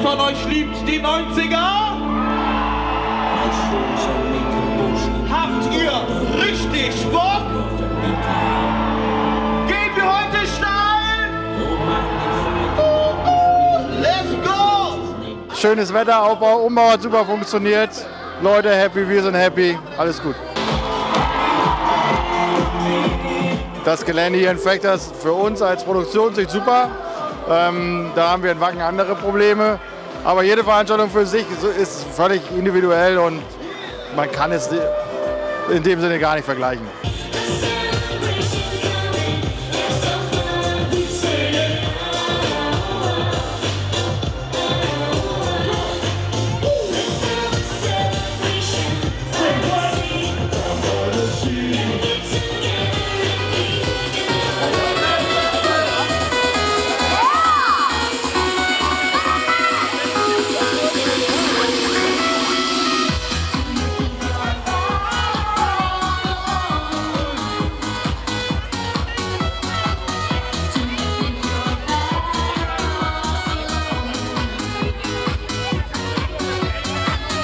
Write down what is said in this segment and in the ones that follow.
von euch liebt die 90er? Habt ihr richtig Bock? Gehen wir heute steil? Let's go! Schönes Wetter, Aufbau, Umbau hat super funktioniert. Leute happy, wir sind happy, alles gut. Das Gelände hier in Vechta ist für uns als Produktionssicht super. Da haben wir in Wacken andere Probleme. Aber jede Veranstaltung für sich ist völlig individuell und man kann es in dem Sinne gar nicht vergleichen.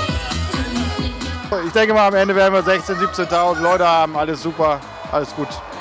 Ich denke mal, am Ende werden wir 16.000, 17.000 Leute haben, alles super, alles gut.